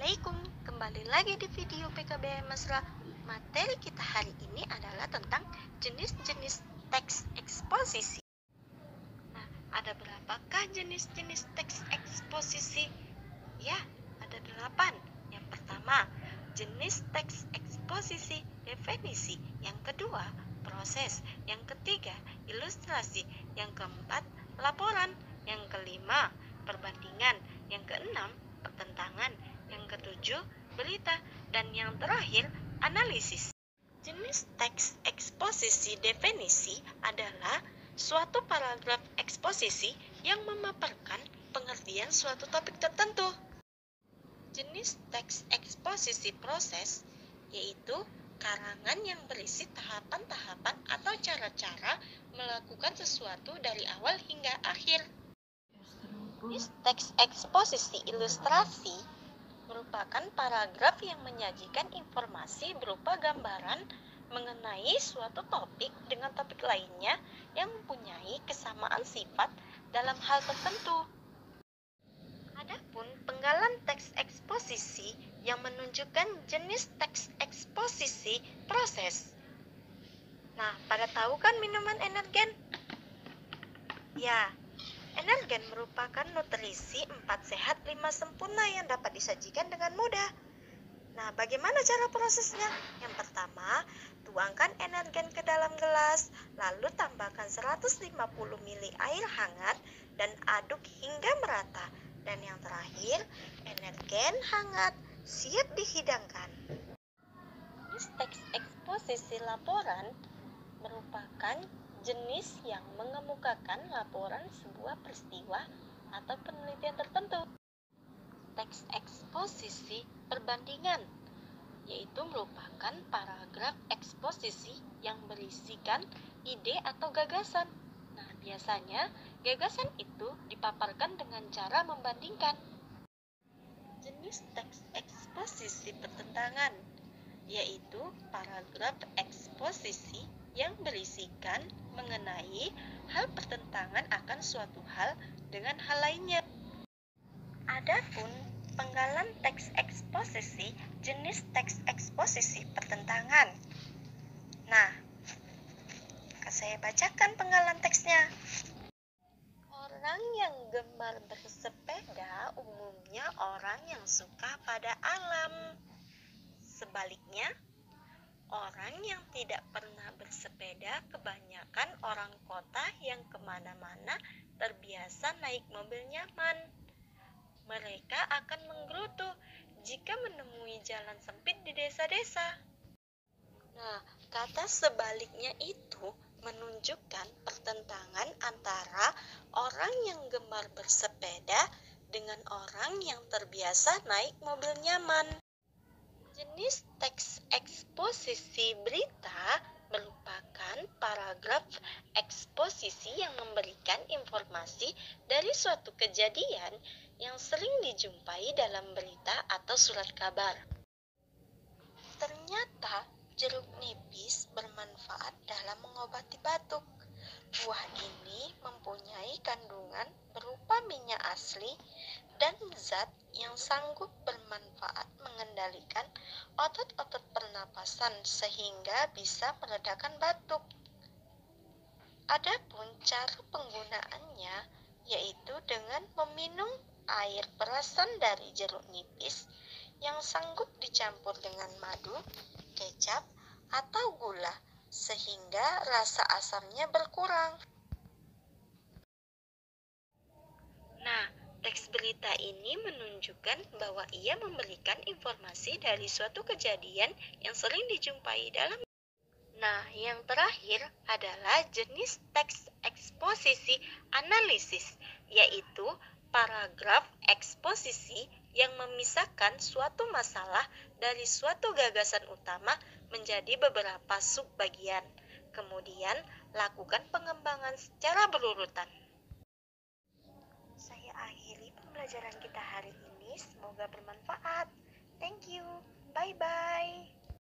Assalamualaikum, kembali lagi di video PKBM Mesra. Materi kita hari ini adalah tentang jenis-jenis teks eksposisi. Nah, ada berapakah jenis-jenis teks eksposisi? Ya, ada 8. Yang pertama, jenis teks eksposisi definisi. Yang kedua, proses. Yang ketiga, ilustrasi. Yang keempat, laporan. Yang kelima, perbandingan. Yang keenam, pertentangan. Yang ketujuh, berita. Dan yang terakhir, analisis. Jenis teks eksposisi definisi adalah suatu paragraf eksposisi yang memaparkan pengertian suatu topik tertentu. Jenis teks eksposisi proses yaitu karangan yang berisi tahapan-tahapan atau cara-cara melakukan sesuatu dari awal hingga akhir. Jenis teks eksposisi ilustrasi merupakan paragraf yang menyajikan informasi berupa gambaran mengenai suatu topik dengan topik lainnya yang mempunyai kesamaan sifat dalam hal tertentu. Adapun penggalan teks eksposisi yang menunjukkan jenis teks eksposisi proses. Nah, pada tahu kan minuman energen? Ya, energen merupakan nutrisi 4 sehat 5 sempurna yang dapat disajikan dengan mudah. Nah, bagaimana cara prosesnya? Yang pertama, tuangkan energen ke dalam gelas, lalu tambahkan 150 ml air hangat dan aduk hingga merata. Dan yang terakhir, energen hangat siap dihidangkan. Jenis teks eksposisi laporan merupakan jenis yang mengemukakan laporan sebuah peristiwa atau penelitian tertentu. Teks eksposisi perbandingan yaitu merupakan paragraf eksposisi yang berisikan ide atau gagasan. Nah, biasanya gagasan itu dipaparkan dengan cara membandingkan. Jenis teks eksposisi pertentangan yaitu paragraf eksposisi yang berisikan mengenai hal pertentangan akan suatu hal dengan hal lainnya. Adapun penggalan teks eksposisi jenis teks eksposisi pertentangan. Nah, saya bacakan penggalan teksnya. Orang yang gemar bersepeda umumnya orang yang suka pada alam. Sebaliknya, orang yang tidak pernah bersepeda kebanyakan orang kota yang kemana-mana terbiasa naik mobil nyaman. Mereka akan menggerutu jika menemui jalan sempit di desa-desa. Nah, kata sebaliknya itu menunjukkan pertentangan antara orang yang gemar bersepeda dengan orang yang terbiasa naik mobil nyaman. Jenis teks eksposisi berita merupakan paragraf eksposisi yang memberikan informasi dari suatu kejadian yang sering dijumpai dalam berita atau surat kabar. Ternyata jeruk nipis bermanfaat dalam mengobati batuk. Buah ini mempunyai kandungan berupa minyak asli dan zat yang sanggup bermanfaat mengendalikan otot-otot pernapasan sehingga bisa meredakan batuk. Adapun cara penggunaannya yaitu dengan meminum air perasan dari jeruk nipis yang sanggup dicampur dengan madu, kecap, atau gula sehingga rasa asamnya berkurang. Nah, teks berita ini menunjukkan bahwa ia memberikan informasi dari suatu kejadian yang sering dijumpai dalam. Nah, yang terakhir adalah jenis teks eksposisi analisis, yaitu paragraf eksposisi yang memisahkan suatu masalah dari suatu gagasan utama menjadi beberapa subbagian. Kemudian, lakukan pengembangan secara berurutan. Saya akhiri pembelajaran kita hari ini. Semoga bermanfaat. Thank you. Bye-bye.